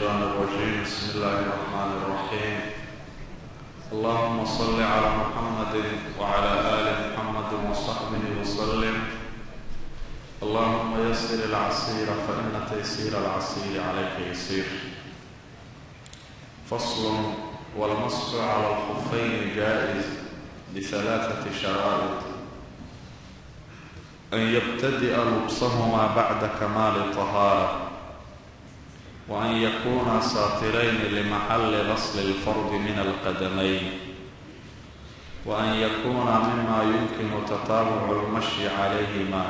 الشيطان الرجيم. بسم الله الرحمن الرحيم. اللهم صل على محمد وعلى آل محمد وصحبه وسلم. اللهم يسر العسير فإن تيسير العسير عليك يسير. فصل: والمسح على الخفين جائز بثلاثة شرائط: أن يبتدئ لبسهما بعد كمال الطهارة، وأن يكونا ساترين لمحل غسل الفرد من القدمين، وأن يكونا مما يمكن تتابع المشي عليهما،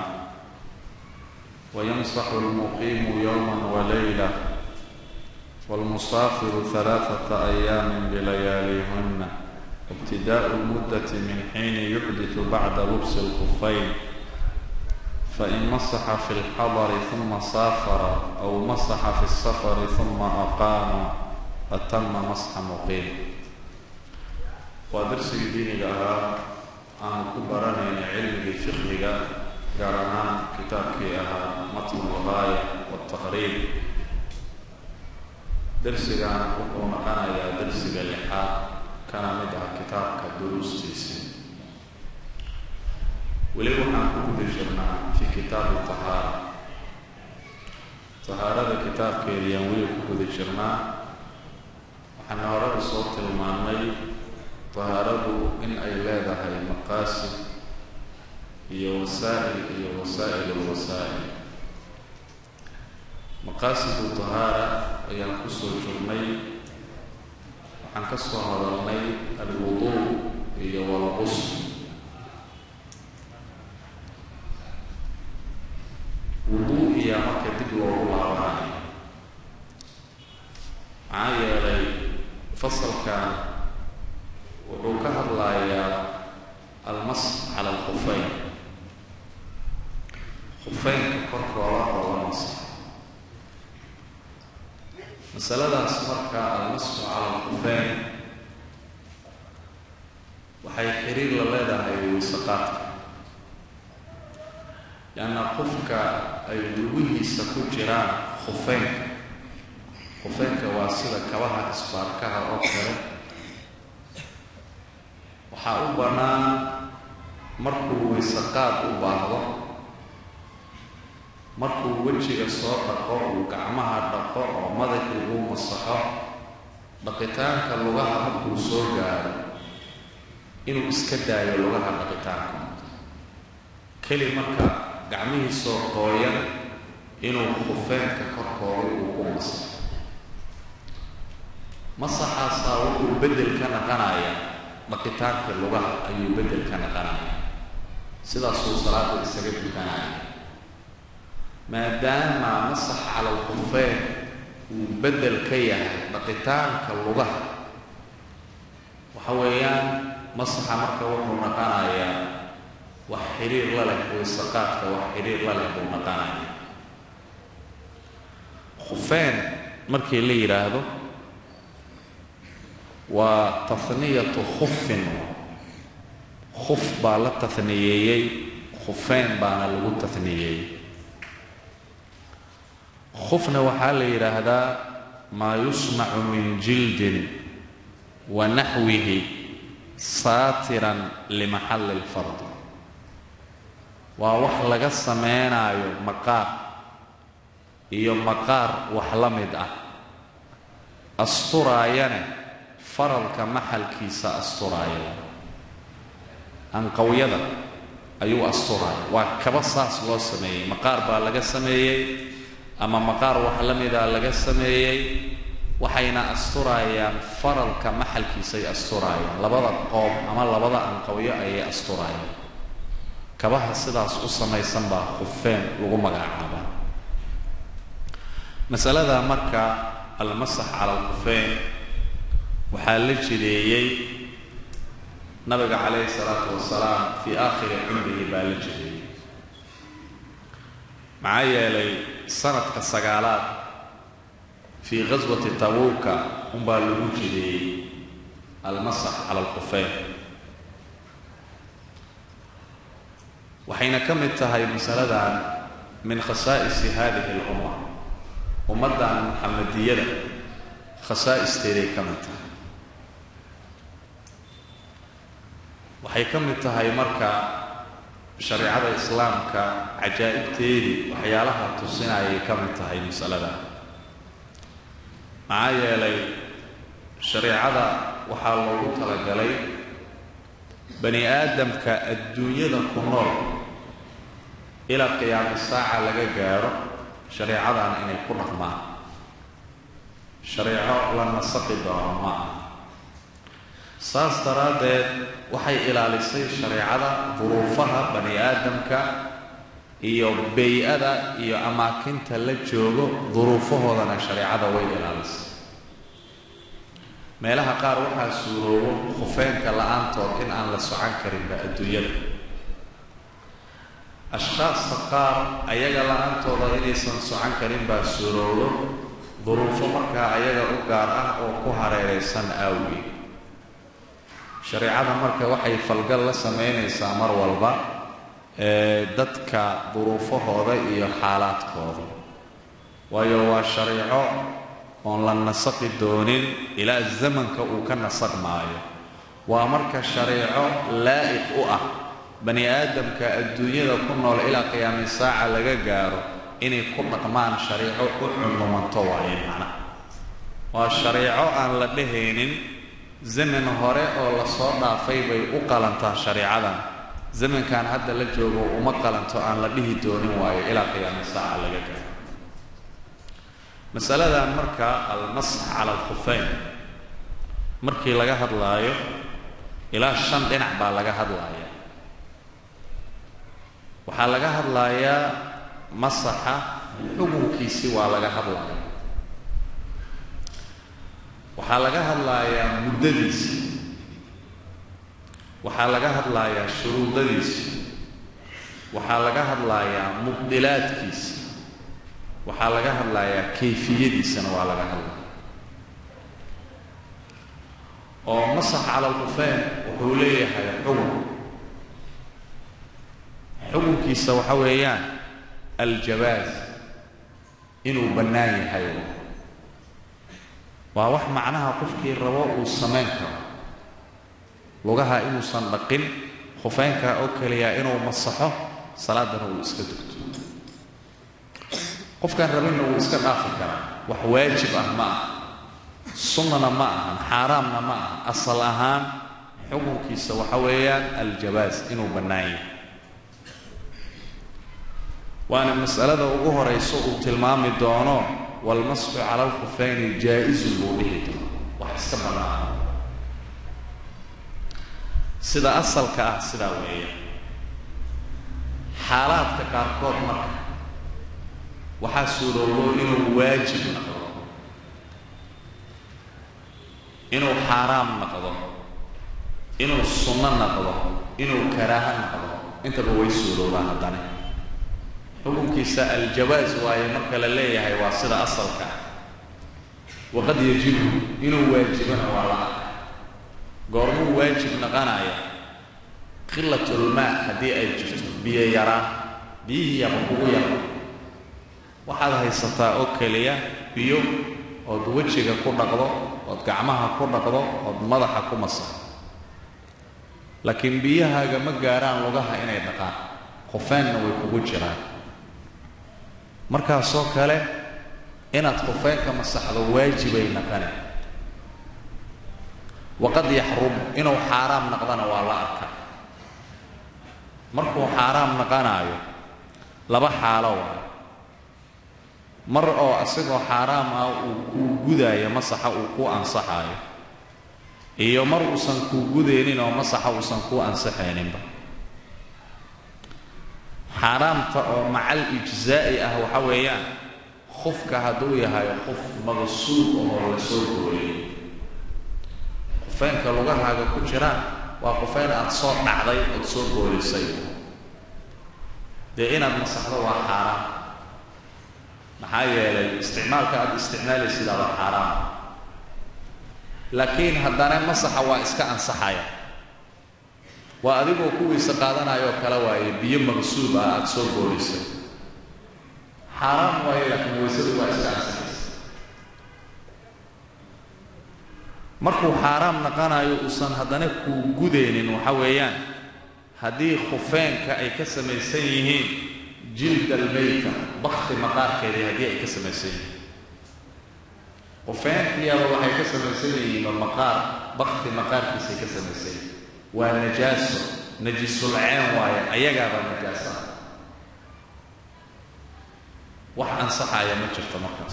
ويمسح المقيم يوما وليلة، والمسافر 3 أيام بلياليهن، ابتداء المدة من حين يحدث بعد لبس الخفين، فإن مسح في الحضر ثم سافر أو مسح في السفر ثم أقام أتم مسح مقيم. ودرس ديني لها أن كبرني علم الفقه قرنا كتابك متن الغاية والتقريب. درسي أنا كنت أنا يا درسي اللحاء كان مدى كتابك دروس تيسي وليه نحن كنا في كتاب الطهارة. طهارة كتاب كيريانوي كنا شرنا وحنا نرى صوت المعنى طهارة إن أيلاده هي مقاصد هي وسائل الوسائل. مقاصد الطهارة هي القصر الجرمي وحن كسر هذا الوضوء هي والغسل. وضوء يا مكة دبل والله عني عايا لي فصل كان وعوكها الله يا المسح على الخفين. خفين كفرق الله والمسح مسألة اسمرك المسح على الخفين وحي حرير لله هي وسقاتك، لأن قفك أي دويه سكوجران خفينك واسلة كواها إسباركها أوكرة وحاوبنا مركو وسقات وبعضه مركو وجه الصوت دقاء وقعمها دقاء ومضيك الروم الصحاء بقيتان كاللغة مركو سوغار إنو إسكدا يلغها بقيتان كلمة gacmihii soo qooyan inuu khufeenka korkooda uu ku masaxaasaa wuxuu bedel ka naqanaya dhaqitaanka lugaha ayuu bedel ka naqanaya sidaasuu salaada isaga dukanaya. maadaama masax cala alkhufeen uu bedel ka yahay dhaqitaanka lugaha waxa weeyaan masaxa marka wuxuu naqanayaa وحرير لله وسقاتك وحرير لله بالمقانع. خفان مركي اللي يراهدو وتثنية خف بالا تثنييي خفان بانا لغو تثنييي. خفنا وحال يراهدا ما يصنع من جلد ونحوه ساترا لمحل الفرد. waa wax laga sameeynaayo maqaar iyo maqaar wax la mid ah asturaayana faralka maxalkiisa asturaaya anqawiyada ayuu asturaaya. waa kaba saas loo sameeyay maqaar baa laga sameeyay ama maqaar wax la mid ah laga sameeyay waxayna asturaayaan faralka maxalkiisa ay asturaayaan. labada qoob ama labada anqawiyo ayay asturaayaan. kabaha sidaas u samaysan baa khufeen lagu magacaabaa. masalada marka almasax cala alkhufeen waxaa la jideeyey nabiga calayhi salaatu wasalaam fii aakhiri cumrihi baa la jideeyey. maxaa yeelay sanadka 9aad fii ghaswati tabuuka unbaa lagu jideeyey almasax cala alkhufeen. waxayna ka mid tahay masaladan min khasaa'is hadhihi al-umma ummadan muhammadiyada khasaa'isteeday ka mid tahay. waxay ka mid tahay marka shareecada islaamka cajaa'ibteedii waxyaalaha tusinayay ka mid tahay masalada. maxaa yeelay shareecada waxaa loogu talagalay bani aadamka adduunyada ku nool ilaa qiyaama saaca laga gaaro shareecadan inay ku dhaqmaan. shareeco la nasaqi doono ma aha. saas daraaddeed waxay ilaalisay shareecada duruufaha bani aadamka iyo bay-ada iyo amaakinta la joogo duruufahoodana shareecada way ilaalisay. meelaha qaar waxaa suuroobo khufeenka la-aantood in aan la socon karinba adduunyada. ashkhaasta qaar ayaga la-aantooda inaysan socon karin baa suuroobo duruufo markaa ayaga u gaar ah oo ku hareeraysan aawgeed. shareecada marka waxay falgal la samaynaysaa mar walba dadka duruufahooda iyo xaalaadkooda, waayo waa shareeco oon la nasaqi doonin ilaa zamanka uu ka nasaqmaayo. waa marka shareeco laa'iq u ah bani aadamka adduunyada ku nool ilaa qiyaami saaca laga gaaro inay ku dhaqmaan shareeco u culumanto waaye. macnaha waa shareeco aan la dhehaynin zaman hore oo la soo dhaafay bay u qalantaa shareecadan, zamankan hadda la joogo uma qalanto aan la dhihi doonin waayo ilaa qiyaama saaca laga gaaro. masaladan marka almasx cala alkhufeyn markii laga hadlaayo ilaa 5 dhinac baa laga hadlaaya. waxaa laga hadlayaa masaxa xukunkiisii waa laga hadlaaya. waxaa laga hadlayaa muddadiisi, waxaa laga hadlayaa shuruudadiisi, waxaa laga hadlayaa mubdilaadkiisi, waxaa laga hadlayaa kayfiyadiisana waa laga hadlaya. oo masax cala alkhufeyn wuxuu leeyahay xukunkiisa waxa weeyaan aljawaaz, inuu bannaan yahay. waa wax macnaha qofkii rabo uu samayn karo. lugaha inuusan dhaqin, khufeynka oo keliya inuu masaxo, salaadana uu iska dugto. qofkaan rabinna wuu iska dhaafi karaa. wax waajib ah ma aha, sunnana ma ahan, xaaraamna ma aha. asal ahaan xukunkiisa waxa weeyaan aljawaaz, inuu bannaan yahay. waana mas'alada ugu horayso uu tilmaami doono walmasxu cala alkhufayni jaa-izun buu dhihi doono, wax iska bannaan. sida asalka ah sidaa weeya. xaalaadka qaarkood marka waxaa suuroobo inuu waajib noqdo, inuu xaaraam noqdo, inuu sunno noqdo, inuu karaaha noqdo. intaba way suuroobaan. haddana xukunkiisa aljawaaz waaye marka la leeyahay waa sida asalka ah. waqad yajibu inuu waajibana waa la arka. goormuu waajib noqonaya? qilatulmaa haddii ay jirto, biyo yaraan, biyihii yaba kugu yaro. waxaad haysataa oo keliya biyo ood wejiga ku dhaqdo, ood gacmaha ku dhaqdo, ood madaxa ku masaxdo. laakiin biyahaaga ma gaaraan lugaha inay dhaqaan, khufeynna way kugu jiraan. markaasoo kale inaad khufeynka masaxdo waajibay naqane. waqad yaxrum inuu xaaraam naqdana waa la arka. markuu xaaraam naqanaayo 2 xaalo waayo. mar oo asigoo xaaraam ah uu kuu gudaayo masaxa uu kuu ansaxaayo, iyo mar uusan kuu gudaynin oo masaxa uusan kuu ansaxayninba. xaaraamta oo macal ijzaa'i ah waxa weeyaan khufka hadduu yahay khuf maqsuud oo la soo gooyay. khufeynka lugahaaga ku jiraan waa khufeyn aad soo dhacday ood soo goolisay, dee inaad masaxdo waa xaaraam. maxaa yeelay isticmaalka aad isticmaalaysidaa waa xaaraam. laakiin haddana masaxa waa iska ansaxaya. waa adigoo ku weyse qaadanayoo kale waaye biyo maqsuub ah aad soo goolisay. xaaraam waaye laakiin weysadu waa iska ansaxaysa. markuu xaraam naqanayo usan hadana ku gudeenin waxa weeyaan hadii khufeenka ay ka samaysan yihiin jild albayta bakti maqaarkeedii hadii ay ka samaysan yihiin khufeenkiya waxay ka samaysan yihiin maqaar bakti maqaarkiisa ka samaysan waa najaaso najisul ceen waaye ayaga najaasa wax ansaxaya ma jirto markaas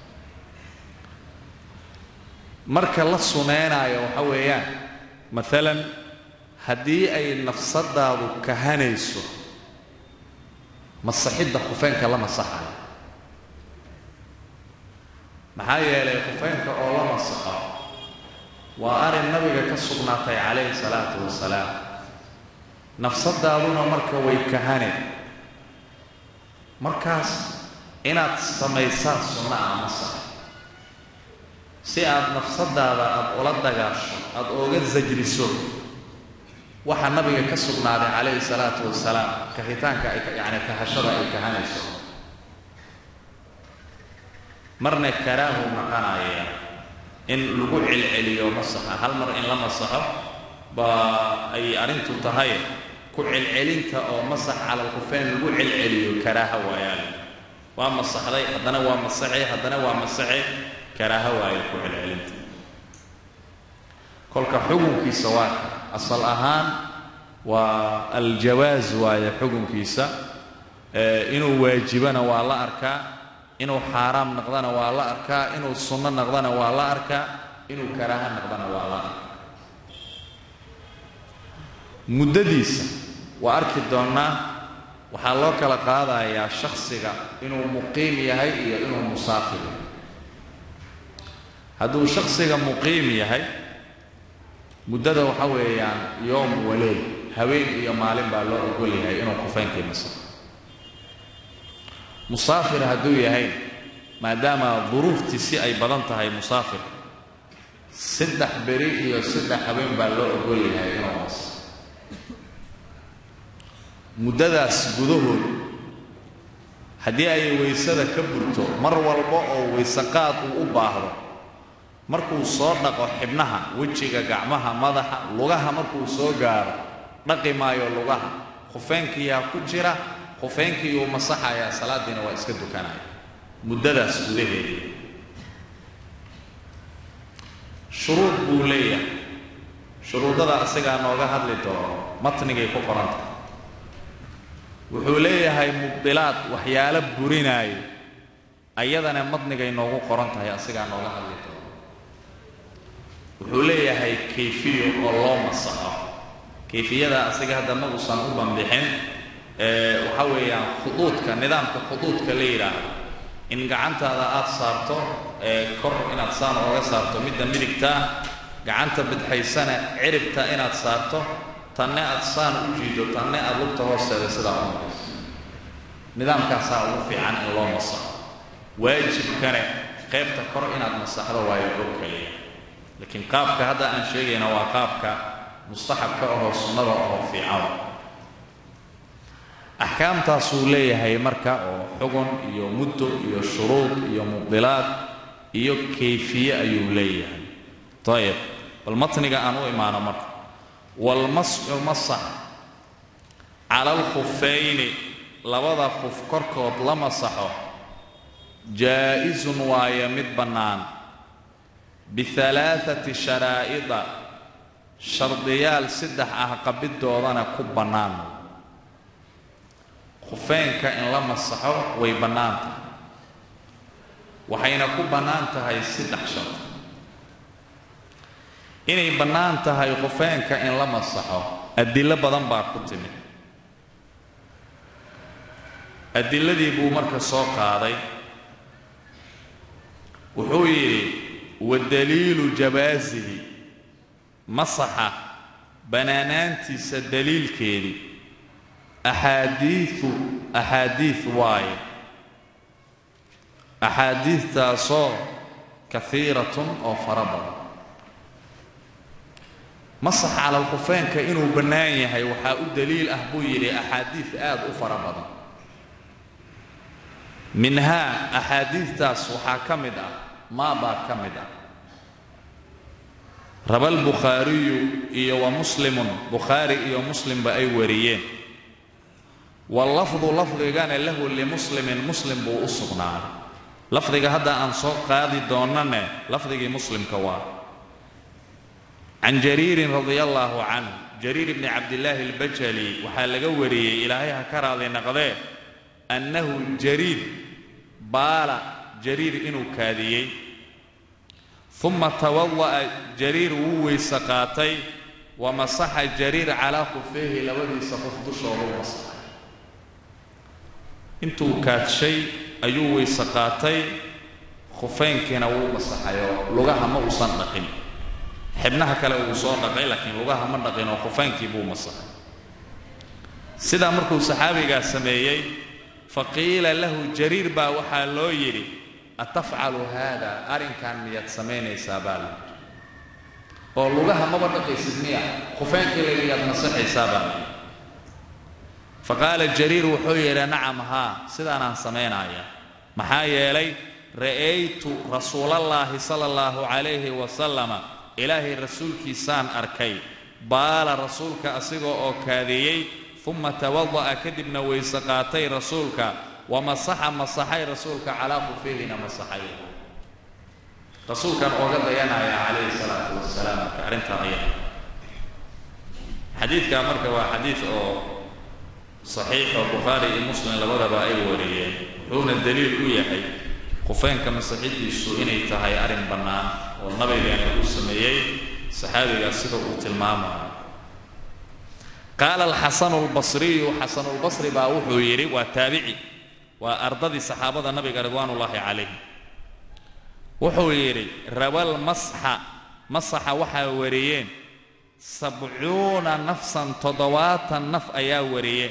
marka la sumeynaayo waxa weeyaan maalan haddii ay nafsadaadu kahanayso masaxidda khufeenka la masaxayo maxaa yeelay khufeenka oo la masaxo waa arrin nabiga ka sugnaatay calayhi salaatu wasalaam nafsadaaduna marka way kahane markaas inaad samaysaa sunna ah masax si aad nafsadaada aad ula dagaasho aad ooga zajriso waxa nabiga ka sugnaaday calayhi salaatu wasalaam kahitaanka yani kahashada ay kahanayso marna karaahu maqanaya in lagu cilciliyo masaxa hal mar in la masaxo ba ay arintu tahay ku cilcilinta oo masax cala al-khufeen lagu cilciliyo karaaha waayaan waa masaxday haddana waa masaxay haddana waa masaxay karaaha waayo ku cilcilinta kolka xukunkiisa waa asal ahaan waa aljawaaz waayo xukunkiisa inuu waajibana waa la arkaa inuu xaraam noqdana waa la arkaa inuu sunno noqdana waa la arkaa inuu karaaha noqdana waa la arkaa muddadiisa waa arki doonaa waxaa loo kala qaadayaa shakhsiga inuu muqiim yahay iyo inuu musaafir yahay hadduu shakhsiga muqiim yahay muddada waxa weeyaan yoom waleyl haween iyo maalin baa loo ogol yahay inuu khufeenkii masaxo musaafir hadduu yahay maadaama duruuftiisi ay badan tahay musaafir 3 beri iyo 3 habeen baa loo ogol yahay inuu masaxo muddadaas gudahood haddii ay weysada ka burto mar walba oo weysaqaad uu u baahdo markuu soo dhaqo xibnaha wejiga gacmaha madaxa lugaha markuu soo gaaro dhaqi maayo lugaha khufeenkiyaa ku jira khufeenkii uu masaxayaa salaadiina waa iska dukanaya muddadaas gudaheeda shuruud buu leeyahay shuruudada asigaa nooga hadli doono matnigay ku qoranta wuxuu leeyahay mubdilaad waxyaalo burinaayo ayadana matnigay noogu qoran tahay asigaa nooga hadli doono wuxuu leeyahay kayfiyo oo loo masaxo kayfiyada asiga hadda ma uusan u banbixin waxa weeyaan khuduudka nidaamka khuduudka la yidhaahdo in gacantaada aad saarto kor inaad saan ooga saarto midda midigta gacanta bidxaysana ciribta inaad saarto tanne aad saan u jiido tanne aad lugta hoosteeda sidaa u marayso nidaamkaasaa ugu fiican in loo masaxo waajibkane qaybta kor inaad masaxdo waayo oo kaliya laakiin qaabka hadda aan sheegayna waa qaabka mustaxabka ahoo sunnada ahoo fiican axkaamtaasuu leeyahay marka oo xugun iyo muddo iyo shuruud iyo mubdilaad iyo kayfiye ayuu leeyahay ayib bal matniga aan u imaano marka walmasxu masax cala alkhufayni labada khuf korkood la masaxo jaa-izun waaye mid bannaan bihalaathati sharaa'ida shardiyaal 3 ah qabidoodana ku bannaan khufeenka in la masaxo way bannaan tahay waxayna ku bannaan tahay 3 shart inay bannaan tahay khufeenka in la masaxo adillo badan baa ku timid adilladii buu marka soo qaaday wuxuu yidhi wadaliilu jawaasihi masaxa bannaanaantiisa daliilkeedii axaadiid waaye axaadiidtaasoo kaiiratun oo fara badan masax cala alkhufeenka inuu bannaan yahay waxaa u daliil ah buu yidhi axaadiid aad u fara badan minhaa axaadiidtaas waxaa ka mid ah maa baa ka mid ah rawa al-Bukhari iyo wa Muslim Bukhari iyo Muslim ba ay wariyeen wal lafdhu lafdigan lahu li Muslim buu usqnaa lafdiga hadda aan soo qaadi doonane lafdigii Muslimka waa an Jarir radiyallahu anhu Jarir ibn Abdullah al-Bajali waxa laga wariyay ilaahay ha ka raadey naqde annahu Jarir baala Jarir inuu kaadiyay ثم توضأ جرير ويسقاتي ومسح جرير على خفيه لودي سقف دشه ومسح انتو كات شيء ايو ويسقاتي خفين كانوا مسحايو لغاها ما وصل نقين حبناها كلا وصل نقين لكن لغاها ما نقين وخفين كيبو مسح سيدا مركو صحابي قال سميي فقيل له جرير با وحا لو يري أتفعل هذا أرين كان يتسميني سابال ولغاها ما بدك يسميها خفين كلي يتنصح سابال فقال الجرير وحير نعم ها سيدنا سمينا يا محايا لي رأيت رسول الله صلى الله عليه وسلم إلهي رسول كيسان أركي بال رسولك أصيغو أو كاذيي ثم توضأ كدبنا ويسقاتي رسولك ومسحي رسولك على خفيه مسحي رسولك أوغد ينا يا عليه الصلاة والسلام كأرنت أيام حديث كامرك وحديث صحيح البخاري المسلم لبدا بأي وريه هون الدليل ويحي خفين كما صحيح السوء إني تهي أرن بنان والنبي يعني السميي صحابي يصفه التلمامة قال الحسن البصري حسن البصري باوحو يري وتابعي وأرضي صحابة النبي رضوان الله عليه وحويري روى مسح وحا وريين 70 نفسا تضوات النف أيا وريين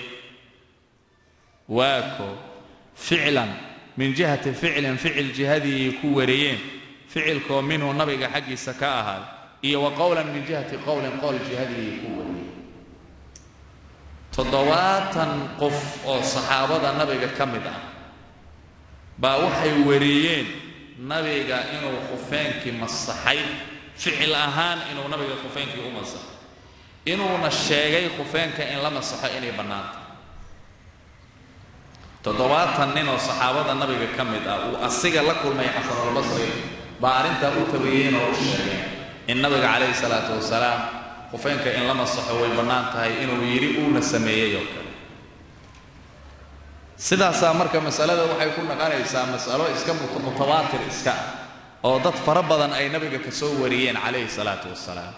واكو فعلا من جهة فعل جهدي يكو وريين فعل كو منه النبي حقي سكاها إيه وقولا من جهة قول جهدي يكو وريين تضواتا قف أو صحابة النبي كمدا باوحي وريين نبي إنه خفينك مسحي فعل أهان إنه نبي خفينك أمسح إنه نشيغي خفينك إن لم مسحي إني بنات تضواتا إنه صحابة النبي كمدا وأسيق لكل ما يحصل البصري بارنت أوتبيين وشيغين النبي عليه الصلاة والسلام خفينك إن لما صحوا البنات هاي إنه يريئون السمية يوكا سيدا سامرك مسألة وحيكون نقانيسا مسألة إسكا متواتر إسكا أو ضد فربضا أي نبي كسوريين عليه الصلاة والسلام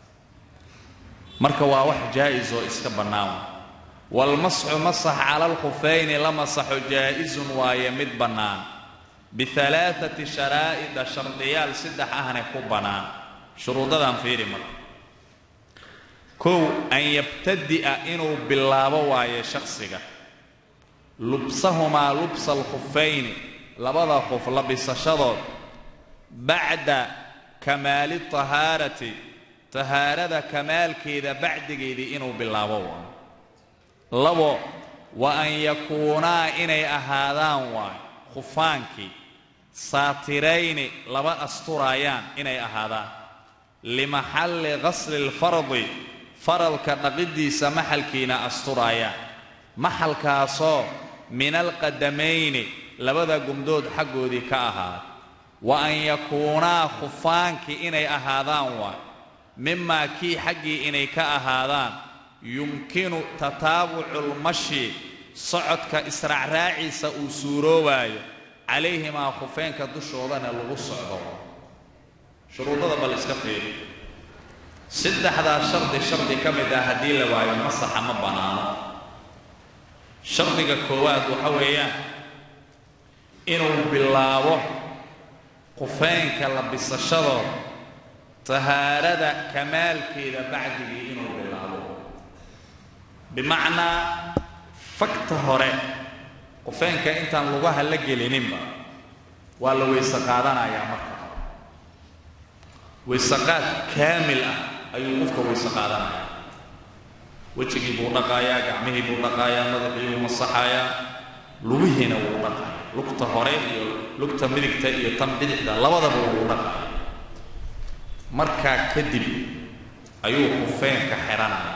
مركا واوح جائز وإسكا بناو والمسح مسح على الخفين لمسح جائز ويمد بنان بثلاثة شرائط شرطيال سدح أهني كبنان شروطا فيري مركا كو أن يبتدئ إنه بالله ويا شخصك لبسهما لبس الخفين لبضا خف لبس شضر بعد كمال الطهارة طهارة كمال كذا بعد كذا إنه بالله لبو وأن يكونا إني أهادان خفانك ساترين لبا أسترايان إني أهادان لمحل غسل الفرض فرلك نقدي سمحل كينا أسترايا محل كاسو من القدمين لبدا قمدود حقو دي كاها وأن يكونا خفانك إني أهادان مما كي حقي إني كأهادان يمكن تتابع المشي صعدك إسرع راعي سأسورواي عليهما خفانك دشوضان الغصع شروط هذا بالإسكافي سد هذا شرط كمدا هدي لواي مسح ما بنانه شرط كواد وحويا إنه بالله قفين كلبس الشذر طهارة كمال كذا بعد إنه بالله بمعنى فكت هراء قفين كأنت لغها لقي لنبا ولو يسقادنا يا مكة ويسقاد كامل أي قفك ويسقادنا وجهي بورقايا قعمه بورقايا مذبحي ومصحايا لوهنا بورقايا لقطة هراء لقطة ملكة يتم بدحدا لبضا بورقايا markaa kadib ayuu khufeenka xiranaya.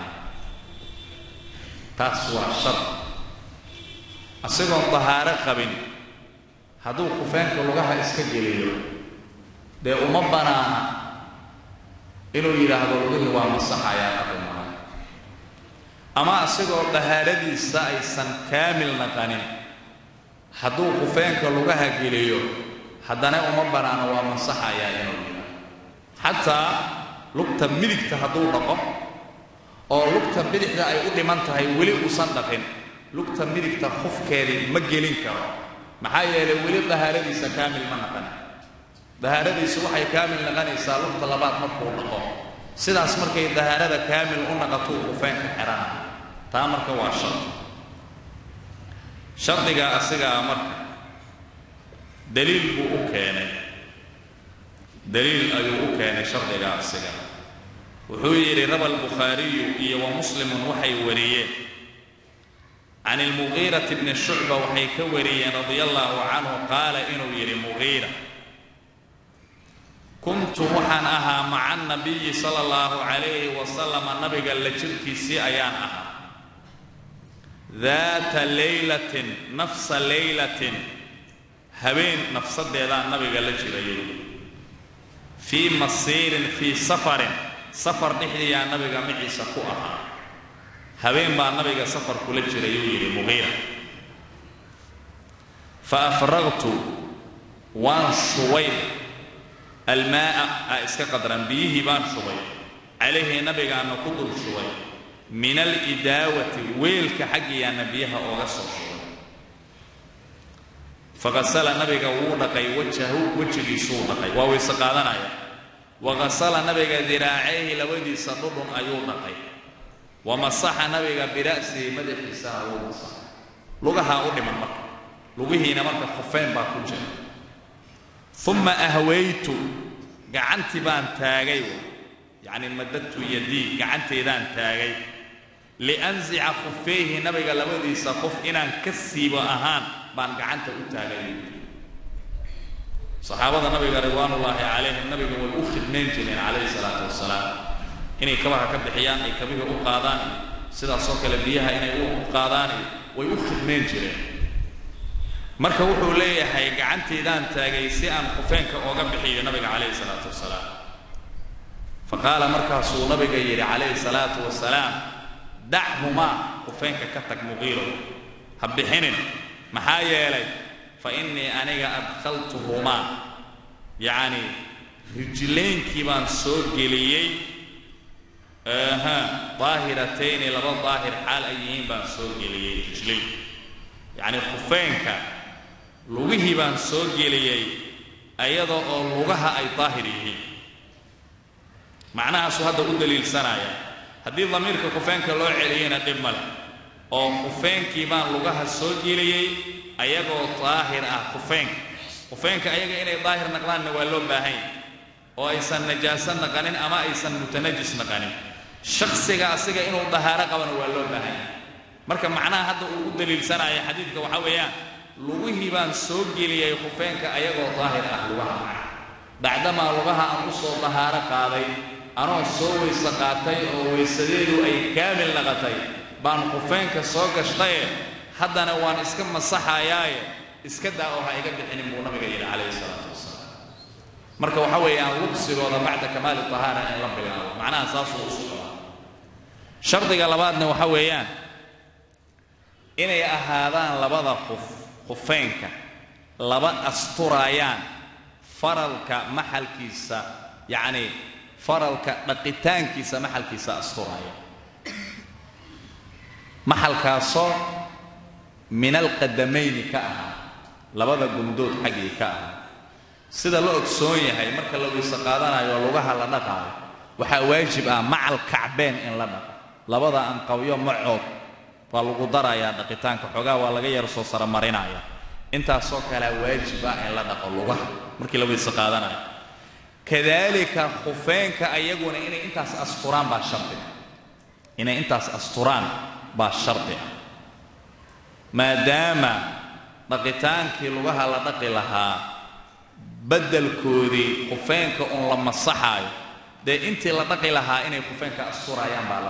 taas waa shar. asagoon dahaaro qabin hadduu khufeenka lugaha iska geliyo dee uma banaana inuu yidhaahdo lugihii waa masaxayaan arrimaha. ama asagoo dahaaradiisa aysan kaamil naqanin hadduu khufeenka lugaha geliyo haddana uma banaana waa masaxayaa inuu yidhaahdo. xataa lugta midigta hadduu dhaqo oo lugta bidixda ay u dhiman tahay weli uusan dhaqin, lugta midigta khufkeedii ma gelin karo. maxaa yeelay weli dahaaradiisa kaamil ma naqan. dahaaradiisu waxay kaamil naqanaysaa lugta labaad markuu dhaqo. sidaas markay dahaarada kaamil u naqatuu khufeenka xirana. taa marka waa shardi. shardiga asigaa marka daliil buu u keenay. daliil ayuu u keenay shardiga asiga. wuxuu yidhi rawa albukhaariyu iyo wa muslimun waxay wariyeen can ilmugiirati bni shucba waxay ka wariyeen radia allaahu canhu qaala inuu yidhi mugiira kuntu waxaan ahaa maca annabiyi sala allahu calayhi wasalama nabiga la jirkiisii ayaan ahaa daata laylatin nafsa laylatin habeen nafsadeedaan nabiga la jirayay fii masiirin fii safarin safar dhexdiiyaa nabiga maciisa ku ahaa. habeen baa nabiga safar kula jiray uu yidhi mugiira. fa afragtu waan shubay almaa'a iska qadran biyihii baan shubay calayhi nabigaana ku dul shubay min alidaawati weelka xaggiyaana biyaha ooga soo shubay. fagasala nabiga wuu dhaqay wajahu wejigiisuu dhaqay waa weyse qaadanaya. wagasala nabiga diraacayhi labadiisa dhudhun ayuu dhaqay. wamasaxa nabiga bira'sihi madaxiisana wuu masaxay. lugahaa u dhiman marka lugihiina marka khufeen baa ku jira. uma ahwaytu gacantii baan taagay yacni madadtu yadii gacanteedaan taagay lianzica khufeyhi nabiga labadiisa qof inaan ka siibo ahaan baan gacanta u taagay. saxaabada nabiga ridwaanullaahi calayhim nabiga way u khidmayn jireen calayhi salaatu wasalaam inay kabaha ka bixiyaan ay kabihii u qaadaan sidaasoo kale biyaha inay u qaadaan way u khidmayn jireen. marka wuxuu leeyahay gacanteedaan taagay si aan khufeenka ooga bixiyo nabiga calayhi salaatu wasalaam. faqaala markaasuu nabiga yidhi calayhi salaatu wasalaam dachumaa khufeenka ka tag mugiiro ha bixinin. maxaa yeelay fa innii aniga adkhaltuhumaa yacni rijlaynkii baan soo geliyey daahiratayni laba daahir xaal ay yihiin baan soo geliyey rijlayn yacni khufeenka lugihii baan soo geliyey ayadoo oo lugaha ay daahir yihiin. macnahaasuu hadda u daliilsanaya. haddii damiirka khufeenka loo celiyeyna dhib ma leh oo khufeenkii baan lugaha soo geliyey ayagoo daahir ah. khufeenka ayaga inay daahir naqdaanna waa loo baahan yahay oo aysan najaaso naqanin ama aysan mutanajis naqanin. shaksiga asiga inuu dahaaro qabana waa loo baahan yahay. marka macnaha hadda uu u daliilsanaya xadiidka waxaa weeyaan lugihii baan soo geliyey khufeenka ayagoo daahir ah lugaha. bacdamaa lugaha aan u soo dahaaro qaaday anoo soo weyse qaatay oo weysadeedu ay kaamil naqatay baan khufeenka soo gashtaye haddana waan iska masaxayaaye iska daa oo ha iga bixinin buu nabiga yidhi calayhi salaatu wasalaam. marka waxa weeyaan lubsigooda bacda kamaali tahaara in la bilaabo macnaha saasuu u socdaa. shardiga labaadna waxa weeyaan inay ahaadaan labada khufeenka laba asturaayaan faralka maxalkiisa yacni faralka dhaqitaankiisa maxalkiisa asturaaya. maxalkaasoo min alqadamayni ka ahaa labada gundood xaggii ka ahaa. sida la ogsoon yahay marka la weyse qaadanayo lugaha la dhaqaayo waxaa waajib ah macal kacbeen in la dhaqo. labada anqawyo macood waa lagu darayaa dhaqitaanka xoogaa waa laga yar soo saramarinaya. intaasoo kalea waajib ah in la dhaqo lugaha markii la weyse qaadanayo. kadaalika khufeenka ayaguna inay intaas asturaan baa shardi ah. inay intaas asturaan baa shardi ah. maadaama dhaqitaankii lugaha la dhaqi lahaa beddelkoodii khufeenka un la masaxaayo dee intii la dhaqi lahaa inay khufeenka asturayaan baa la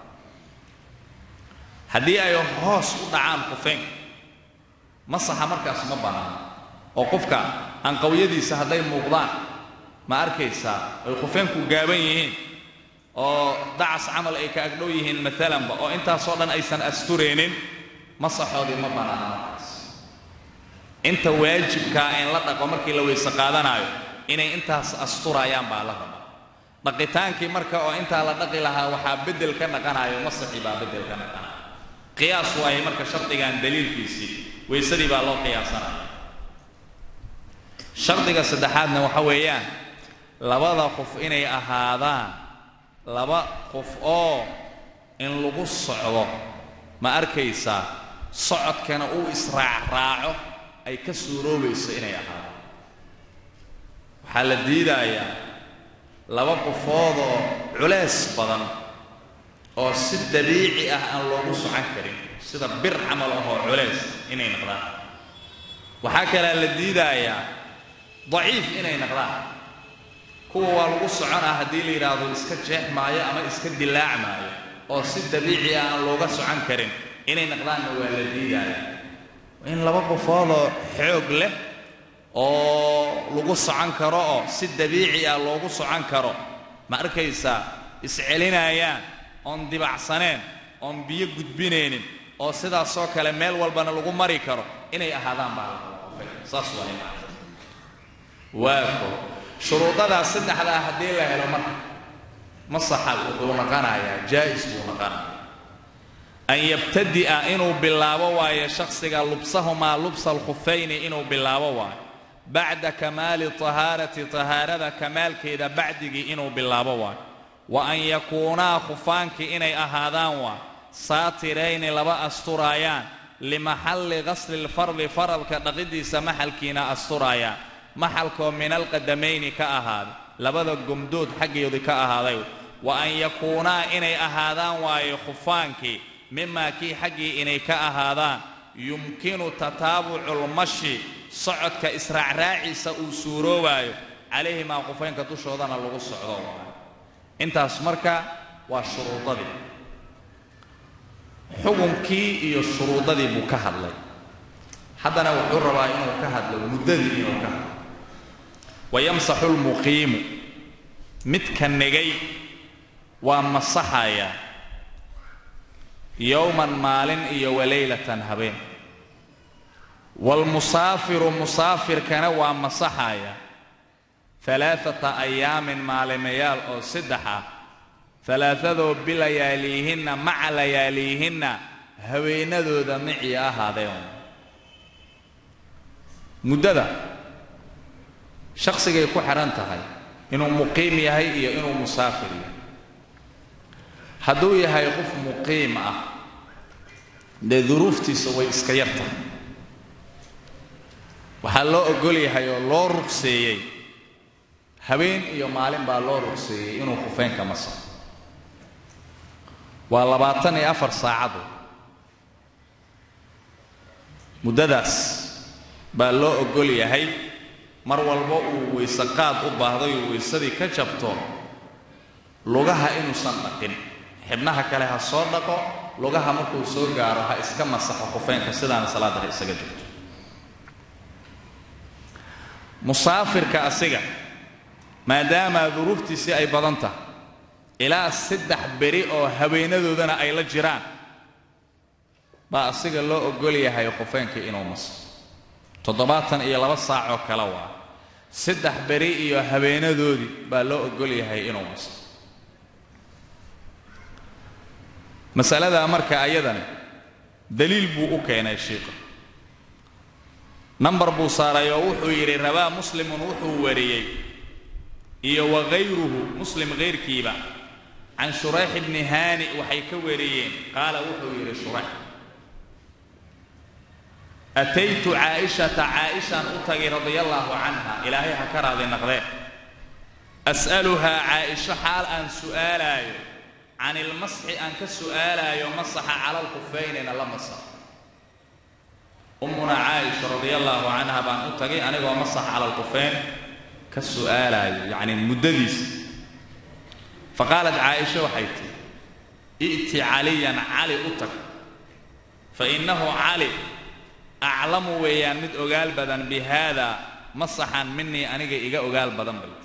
haddii ay hoos u dhacaan khufeenka masaxa markaas ma banaana oo qofka anqawyadiisa hadday muuqdaan ma arkaysaa ay khufeenku gaaban yihiin oo dacas camal ay ka agdhow yihiin maalanba oo intaasoo dhan aysan astureenin masaxoodii ma banaana markaas inta waajibkaa in la dhaqo markii la weyse qaadanaayo inay intaas asturayaan baa la rabaa dhaqitaankii marka oo intaa la dhaqi lahaa waxaa beddel ka dhaqanayo masaxii baa beddel ka dhaqanayo qiyaas waaye marka shardigan daliilkiisii weysadii baa loo qiyaasanaya shardiga saddexaadna waxa weeyaan labada qof inay ahaadaan laba qof oo in lagu socdo ma arkaysaa socodkana uu israacraaco ay ka suuroobayso inay ahaadaan waxaa la diidayaa laba qofood oo culays badan oo si dabiici ah aan loogu socon karin sida bir camal ahoo culays inay noqdaan waxaa kalaa la diidayaa daciif inay noqdaan kuwa waa lagu soconaa haddii la yidhaahdo iska jeex maayo ama iska dilaac maayo oo si dabiici ah aan looga socon karin inay noqdaanna waa la diidayaa in laba qofoodoo xoog leh oo lagu socon karo oo si dabiici ah loogu socon karo ma arkaysaa iscelinayaan oon dibacsaneen oon biyo gudbinaynin oo sidaasoo kale meel walbana lagu mari karo inay ahaadaan baa la qofay saas waako shuruudadaas saddexdaa haddii la helo marka masaxa wuxuu noqonayaa jaa'is buu noqonayaa an yabtadi'a inuu bilaabo waayo shakhsiga lubsahumaa lubsa alkhufayni inuu bilaabo waayo bacda kamaali tahaarati tahaarada kamaalkeeda bacdigii inuu bilaabo waayo wa an yakuunaa khufaankii inay ahaadaan waa saatirayni laba asturaayaan limaxalli ghasli lfardi faradka dhaqidiisa maxalkiina asturaayaan maxalkoo min alqadamayni ka ahaaday labada gomdood xaggeedii ka ahaaday wa an yakuunaa inay ahaadaan waayo khufaankii mimaa kii xaggii inay ka ahaadaan yumkinu tataabuculmashi socodka israacraaciisa uu suuroobaayo calayhimaa khufeynka dushoodana lagu socdo intaas marka waa shuruudadii xukunkii iyo shuruudadii buu ka hadlay haddana wuxuu rabaa inuu ka hadlo muddadii inuu ka hadlo wayamsaxu lmuqiimu midka negay waa masaxaya yowman maalin iyo walaylatan habeen waalmusaafiru musaafirkana waa masaxaya alaaata ayaamin maalimayaal oo saddex ah alaaadoo bilayaaliihinna maca layaaliihinna haweenadooda micii ahaadeen muddada shakhsigay ku xidhan tahay inuu muqiim yahay iyo inuu musaafir yahay hadduu yahay qof muqiim ah dee duruuftiisa way iska yar tahay waxaa loo ogol yahay oo loo ruqseeyey habeen iyo maalin baa loo ruqseeyey inuu khufeynka masaxo waa 24 saacadood muddadaas baa loo ogol yahay mar walba uu weyse qaad u baahday oo weysadii ka jabto lugaha inuusan dhaqin xibnaha kale ha soo dhaqo lugaha markuu soo gaaro ha iska masaxo khufeynka sidaana salaada ha isaga jirto musaafirka asiga maadaama duruuftiisii ay badan tahay ilaa 3 beri oo haweenadoodana ay la jiraan baa asiga loo ogol yahay khufeynka inuu masaxo 72 saac oo kale waa 3 beri iyo haweenadoodii baa loo ogol yahay inuu masaxo masalada marka ayadana daliil buu u keenay sheekhu number buu saaray oo wuxuu yiri rabaa muslimun wuxuu wariyay iyo wagayruhu muslim geyrkiiba can shurayh ibn hani waxay ka wariyeen qaala wuxuu yiri shurayh ataytu caaisha utagi radiyallahu anha ilaahay ha ka raadi naqde as'aluha caaisha xaal aan su'aalayo عن المسح أن كسؤالا يمسح على الخفين لا مسح أمنا عائشة رضي الله عنها بأن أتقي أنا ومسح على الخفين كسؤالا يعني المددس فقالت عائشة وحيتي ائتي عليا علي أتك فإنه علي أعلم ويان مد أقال بدن بهذا مصحا مني أنيق إيقا أقال بدن بلت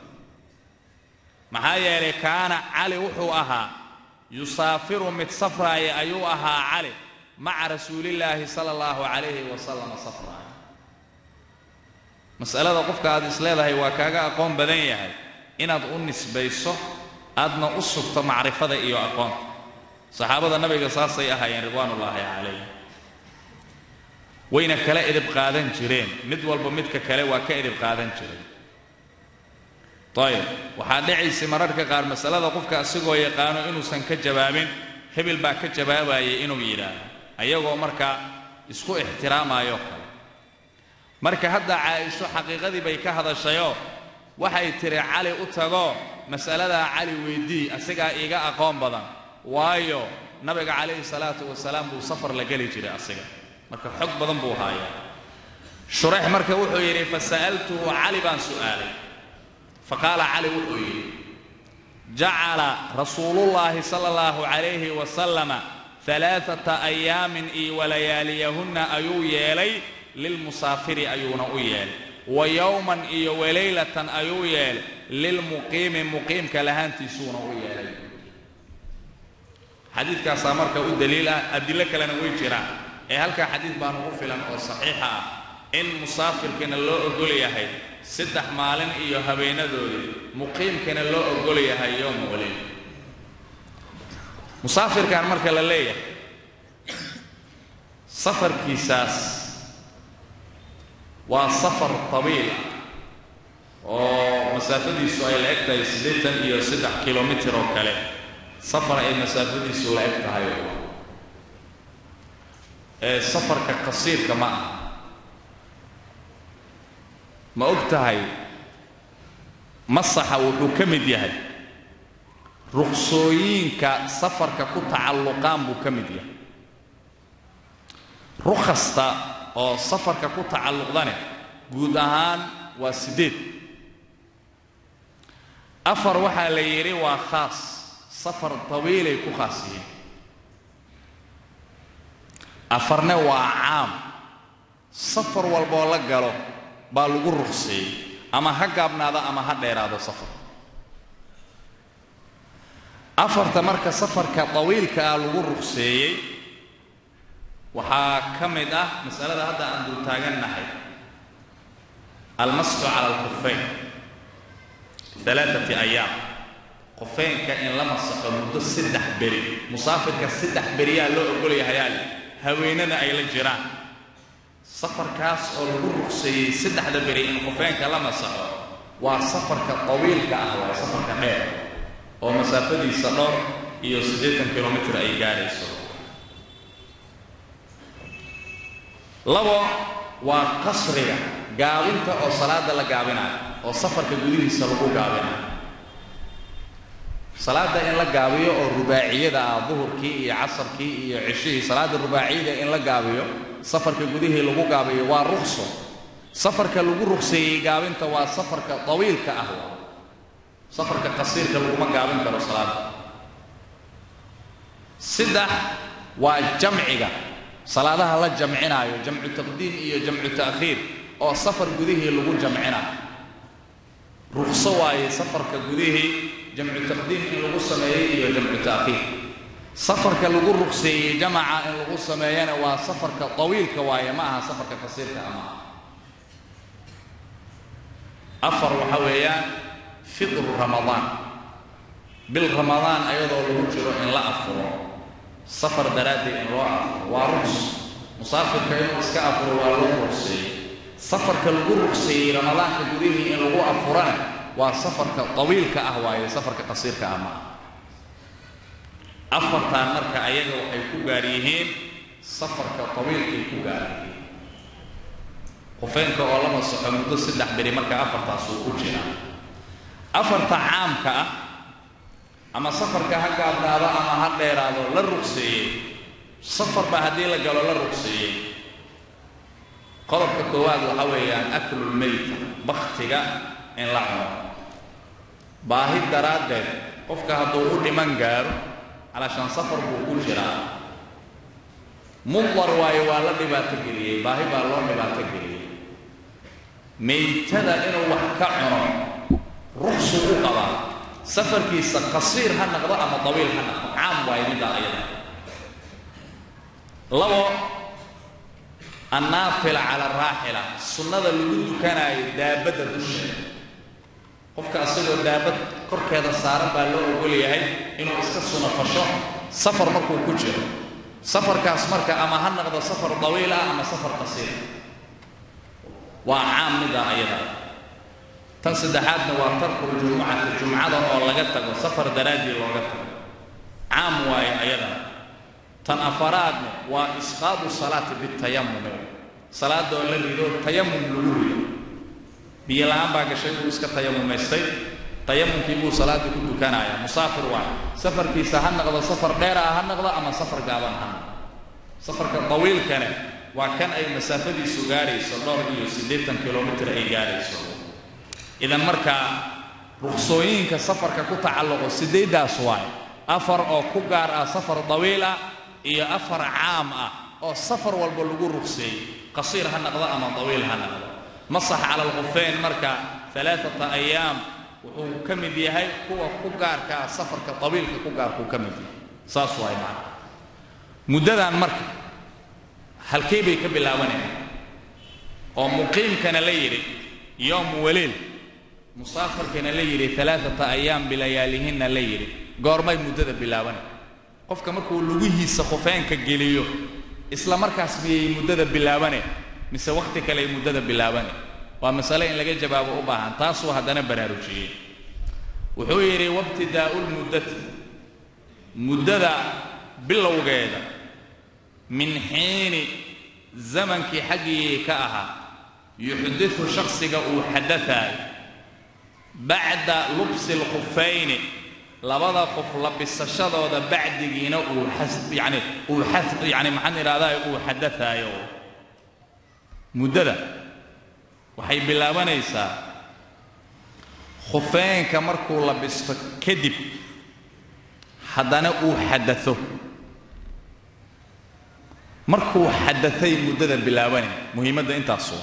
محايا كان علي وحوها يسافر متسفر أيوها علي مع رسول الله صلى الله عليه وسلم صفرا مسألة قفك هذه السلالة هي وكاقا أقوم بدنيها إن أدعون نسبيسه أدنى أصفت معرفة إيو أقوم صحابة النبي قصاصي أهاين رضوان الله عليه وين كلا إدب قادن جرين مدول بمدك كلا وكا إدب قادن جرين طيب وحادعي سمرارك قار مسألة قفك أسيقو يقانو إنو سنك جبابين هبل باك جبابا إنو يلا أيهو مركا اسكو احتراما يوكل marka hadda Aisha xaqiiqadii bay ka hadashayo waxay tiri Cali u tago mas'alada Cali weydii asaga iiga aqoon badan waayo nabiga Kaleey salaatu wasalaam buu safar la gali jiray asaga marka xog badan buu hayaa shurax marka wuxuu yiri fasaltu Cali ban su'aalay faqala Cali wuxuu yiri ja'ala rasuulullah sallallahu alayhi wa sallama 3 ayaamin wa layaaliyahunna ayu yeelay للمسافر أيون أيال ويوما وليلة أيويال للمقيم مقيم كلهان تسون أيال حديث كاسامر كالدليل أدلة كلنا ويجرا هل كحديث بانو فلان أو صحيحة إن مسافر كان الله أقول يا هاي 6 مالين هبين دولي مقيم كان الله أقول يا هاي يوم وليلة مسافر كان مركل الليل سفر كيساس وسفر طويل ومسافة سؤال أكتر 6 كيلومتر وكله سفر أي مسافة سؤال أكتر هاي سفر كقصير كمان ما أكتر مصحة وكمد يهي رخصوين كسفر كتعلقان بكمد يهي رخصتا oo safarka ku tacalluqdane guud ahaan waa 8 afar waxa la yiri waa khaas safar طويل ay ku khaasiyeen afarna waa caam safar walba la galo baa lagu ruqsay ama ha gaabnaada ama ha dheeraado safar afarta marka safarka طويلka lagu ruqseeyay waxaa kamid mas'alada hadda aan dul taaganahay المسح على الخفين 3 أيام خفين كإن لما مسحوا مدة 6 بري مسافر ك6 بريال لو أقول يا هيالي هويننا أي الجيران سفر كاس أو الرخصي 6 بري إن خفين كلما مسحوا وسفر كطويل كأهوى سفر كمير ومسافة دي سفر iyo 8 كيلومتر أي gaarayso labo waa qasriga gaabinta oo salaada la gaabinayo oo safarka gudihiisa lagu gaabinayo salaada in la gaabiyo oo rubaaciyada duhurkii iyo casarkii iyo cishii salaada rubaaciyada in la gaabiyo safarka gudihiisa lagu gaabiyo waa ruqso safarka lagu ruqseeyay gaabinta waa safarka طويلka ah safarka qasiirka lagu ma gaabin karo salaada 3 waa jamciga salaadaha la jamcinayo jamcu taqdiim iyo jamcu ta'khir oo safar gudihiisa lagu jamcinayo ruqso waaye safarka gudihiisa jamcu taqdiim in lagu sameeyo iyo jamcu ta'khir safarka lagu ruqseeyay jamaca in lagu sameeyana waa safarka طويلka waaye ma aha safarka qasiirka ama afar waxa weeyaan fitr ramadan bil ramadan ayadoo lagu jiro in la afuro سفر درادي إن وارس مسافر كأنه إسكا أفر والروسي سفر كالروسي رمضان كجريه إن لغو أفران وسفر كطويل كأهواي سفر كقصير كأما أفر تامر كأيده وحيكو غاريهين سفر كطويل كيكو غاريهين خفين كأولما الصحة مدس اللحبري مركا أفر تاسوكو جنا أفر تعام كأ أما سفر كهكا أبناء أما هديرادو للرقصي سفر بهدي لقالوا للرقصي قرب كتواد وحويان أكل الميت بختك إن لعنه باهي دراد qofka hadduu u dhiman gaaro علشان سفر بوكل جرا مضر واي ولا دبات جري باهي بالله دبات جري ميتنا إنه وحكعنا رخص وقضى سفر كيس قصير هالنقضاء أما طويل هالنقضاء عام واي مدى أيضا لو النافلة على الراحلة السنة اللي كان دابة الدنيا qofka asagoo daabad korkeeda saaran baa loo ogol yahay inuu iska sunafasho safar markuu ku jiro safarkaas marka ama ha noqdo safar طويل ama safar qasiir waa caamida ayada tan saddexaadna waa tarku jumcada oo laga tago safar daraadi looga tago caam waay ayada tan afaraadna waa isqaadu salaati bitayammum salaada oo la rido tayammum lagu rido بيلعب بعد شيء ويسكت تيمم مستي تيمم كيبو صلاة كل دكانايا مسافر واحد سفر في سهل نقضى سفر غير أهل نقضى أما سفر قابان هم سفر طويل كان وكان أي مسافة دي سجاري صدار يسديتن كيلومتر أي جاري إذا مركا رخصوين كسفر كقطع على سديدا سواي أفر أو كجار سفر طويلة هي أفر عام أو سفر والبلغور رخصي قصير هالنقضى أما طويل هالنقضى مصح على الخفين مركا 3 أيام وكم دي هاي هو كوكار كسفر كطويل كوكار كم دي صاص واي معنا مدة عن مركا هل كيف يكبل أوانه أو مقيم كان ليري يوم وليل مسافر كان ليري 3 أيام بلياليهن ليري قارمي مدة بلاوانه قف كمركو لوجيه سخفين كجليو إسلام مركا اسمه مدة بلاوانه mise waqti kale muddada bilaabane waa mas'ala in laga jawaabo u baahan taas oo hadana baraarujiyay wuxuu yiri wabtidaa'ul muddada bilowgeeda min hiini zamankii xaqii ka aha yuhdithu shakhsiga uu hadathay ba'da lubsi al-khuffayn labada qof labisashadooda bacdigiina uu yani maxaan iraahdaa uu hadathayo مدة waxay bilaabanaysaa khufeenka markuu la bisto kadib hadana uu xadatho markuu xadathay muddada bilaabanay muhiimada intaas oo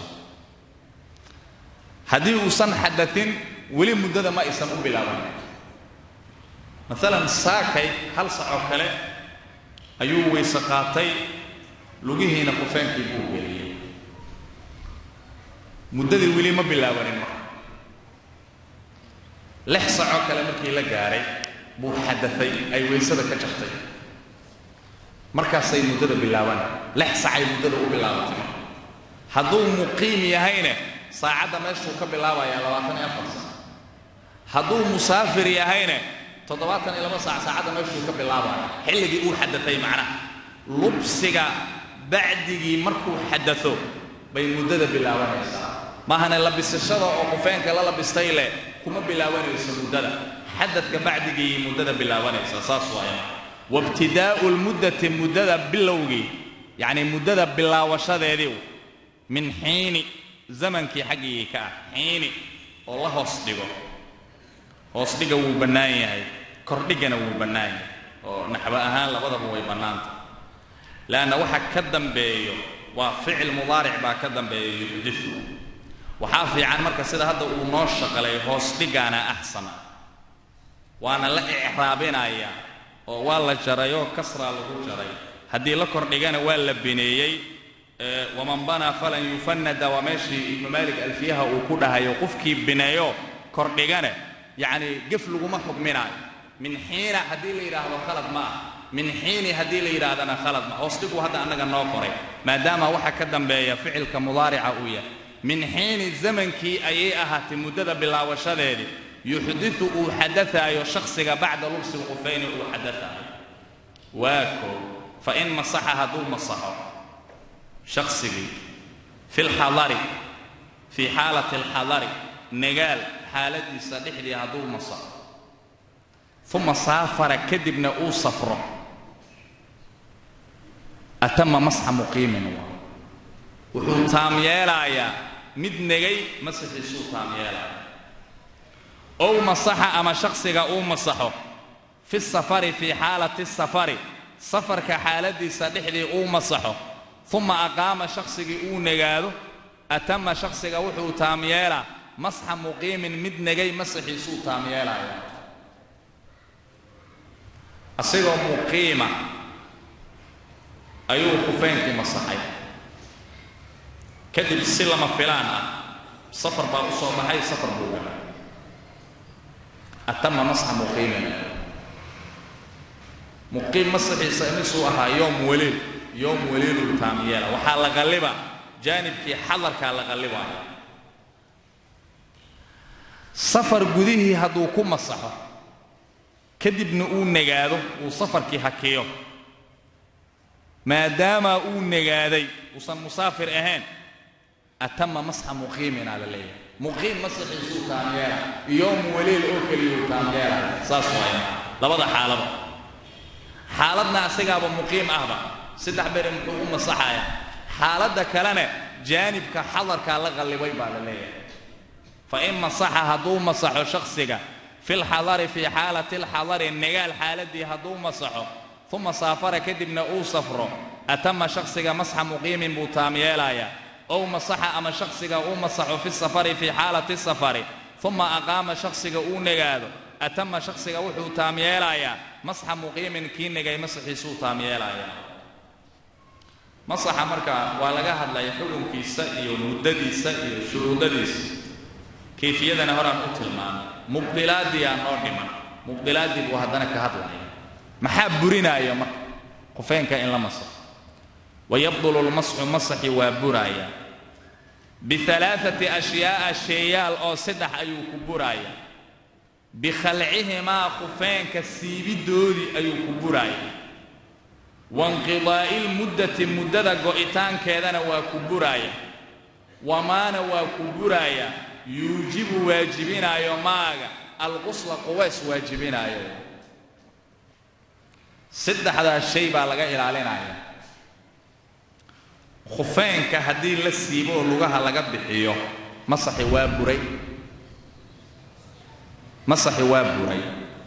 hadii uu san xadathin wali muddada ma aysan u bilaaban مثلا saakay hal saaco kale ayuu weysa qaatay lugihiina khufeenkii buu geliyay muddadii wili ma bilaabanin marka lix saaco kale markii la gaaray buu xadathay ay weysada ka jartay markaasay muddada bilaaban lix saacay muddada u bilaabatay hadduu muqiim yahayna saacada meeshuu ka bilaabaya 24 saac hadduu musaafir yahayna 72 saac saacada meeshuu ka bilaabaya xilligii uu xadathay macnaha lubsiga bacdigii markuu xadatho bay muddada bilaabanaysaa maahan labisashada oo qofeenka la labistay le kuma bilaabanayso muddada xadadka bacdigii muddada bilaabanaysa saas waaya wabtidaa'ul muddati muddada bilowgi yani muddada bilaawashadeedii min hiini zamankii xaqii ka hiini oo la hoos dhigo wuu bannaan yahay kordhigana wuu bannaan yahay oo naxwa ahaan labadaba way bannaanta laana waxa ka dambeeyo waa ficil mudaaric baa ka dambeeyo yuhdithu waxaa fiican marka sida hadda uu noo shaqalay hoos dhigana ahsana waana la i'raabinaya oo waa la jarayo kasra lagu jaray haddii la kordhigana waa la bineeyay waman bana falan yufannada wa mashi ibn malik alfiyaha uu ku dhahayo qofkii bineeyo kordhigana yani gaf laguma xukminayo min hiina haddii la yiraahdo khalad ma من حين هدي لي رادنا خلط ما أصدقوا هذا أنك ناقري ما دام وحى كدم بيا فعل كمضارع أويا من حين الزمن كي أي أهت مدة بلا وشذي يحدث حدثا يا شخص بعد لبس الخفين حدثا واكو فإن مصحها دون مصحه شخصي في الحضر في حالة الحضر نقال حالتي صديح لي هدو مصح ثم سافر كدبنا أو صفره أتم مسح مقيما وحو تام يالايا مد نغي مسح سو تام يالايا أو مصح أما شخصك أو مصحه في السفر في حالة السفر سفر كحالة صدحدي أو مسحه ثم أقام شخصي أو نجاده أتم شخصي وحو تاميالا مسح مقيم مد نجي مسحي سو تاميالا أصيغ مقيمة أيوه خفينك مسحي كذب السلم فلانا سفر باب صوبحي سفر بوغلا أتم مسح مقيما مقيم مسحي سأمسوا أها يوم وليل تاميالا وحال غالبا جانب في حضر كان غالبا سفر قديه هدوكو مسحه كذب نقول نجاده وسفر كي حكيه ما دام أقول نجادي وصن مسافر أهان أتم مسح مقيم على الليل مقيم مسح يسوع تاميالا يوم وليل أوكل يوم تاميالا صاصوين لبضع حالتنا أسيقا بمقيم أهبا سدح بير مقوم مسحايا حالتنا كلنا جانب كحضر كالغا اللي بيبا على الليل فإن مسح هدو مسح شخصك في الحضر في حالة الحضر النجال حالة دي هدو مسحه ثم سافر كدبنا أو سفره أتم شخصك مسح مقيم بوتاميالايا أو مسح أما شخصك أو مسح في السفر في حالة السفر ثم أقام شخصك أو نجاده أتم شخصك وحو تاميالايا مسح مقيم كين نجاي مسح سو تاميالايا مسح مركا ولقاها لا يحلم في سئي ومددي سئي وشروددي كيفية أنا هرم أتلمان مبدلات دي أنورهما مبدلات دي وهدنا كهدلايا محبورنا يا مر خفين كإن لا مسح ويبطل المسح مسح وبرايا بثلاثة أشياء شيال أو سدح أيوك برايا بخلعهما خفين كالسيب الدوري أيوك برايا وانقضاء المدة قائتان كذا وكبرايا وما وكبرايا يوجب واجبنا يوماغا الغسل قويس واجبنا يوم هذا الشيء بقى إلى خفين كهدي للسيبو لغها لقى بحيو مسح وابوري مسح وابوري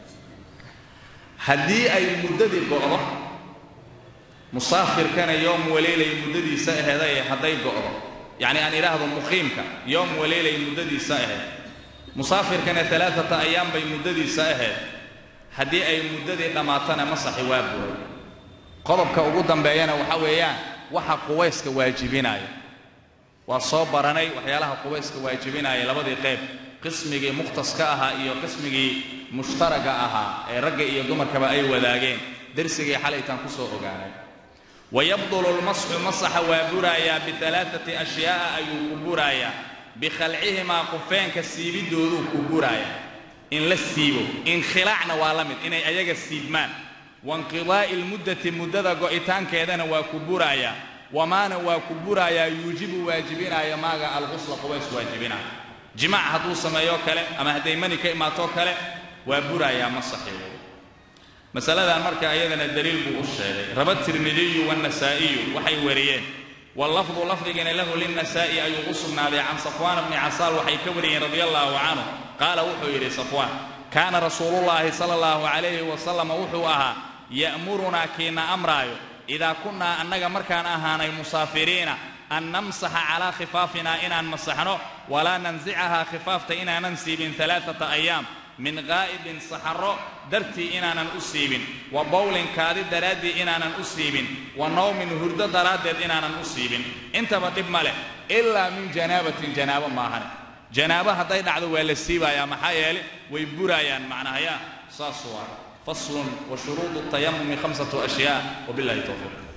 هدي أي مدة قرة مسافر كان يوم وليلة مدة سائر هذا هدي قرة يعني أنا راهب مقيمك يوم وليلة مدة سائر مسافر كان 3 أيام بمدة سائر هدي أي مدة قماتنا مسح وابوري قرب كوجودا بيانا وحويان waxa quwayska waajibinaya waa soo baranay waxyaalaha quwayska waajibinaya labadii qayb qismigii mukhtaska aha iyo qismigii mushtaraga aha ee rag iyo dumarkaba ay wadaageen darsigii xalaytan ku soo ogaanay ويبطل المسح مسح وابرايا بثلاثه اشياء ايوبرايا بخلعهما قفين كسيبدودو كبرايا ان لسيبو ان خلعنا ولمد ان ايغا سيدمان وانقضاء المدة قائتان كذا وكبرايا وما وكبرايا يوجب واجبنا يا ماغا الغسل قويس واجبنا جماع هدو سمايو كله اما هديمني كيما تو كله وبرايا مسحي مساله المركه ايضا الدليل بو الشيء رب الترمذي والنسائي وحي وريين واللفظ لفظنا له للنسائي اي غسلنا عن صفوان بن عسال وحي كوري رضي الله عنه قال وحي صفوان كان رسول الله صلى الله عليه وسلم وحوها يأمرنا كينا أمرايو إذا كنا أننا مركان أهاني مسافرين أن نمسح على خفافنا إن مسحنا ولا ننزعها خفافة إن ننسيب 3 أيام من غائب صحراء درتي إن ننسيب وبول كادي درادي إن ننسيب ونوم هرد درادي إن ننسيب انت بطب مالك إلا من جنابة ماهر جنابة هذا يدعو ولا السيبا يا محايل ويبرايا معناها يا صاصوا فصل وشروط التيمم 5 أشياء وبالله التوفيق.